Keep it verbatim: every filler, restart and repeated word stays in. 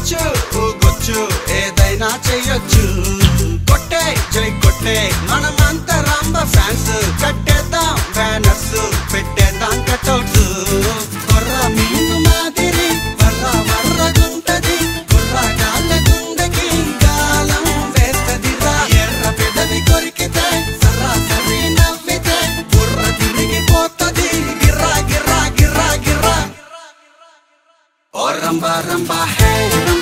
బొచ్చు గొచ్చు ఏదైనా చెయ్యొచ్చు కొట్టే జై కొట్టే మనమంతా రాంబ ఫ్యాన్స్ కట్టేద్దాం బ్యానర్స్ పెట్టేద్దాం కటౌట్స్ కొర్ర మీను మాదిరి వర్ర వర్రగుంటది కుర్ర గాళ్ళ గుండెకి గాలం వేస్తదిరా ఎర్ర పెదవి కొరికితే సరాసరి నవ్వితే బుర్ర తిరిగిపోతది గిర్రా గిర్రా గిర్రా గిర్రా ఓ రంబా రంబా హే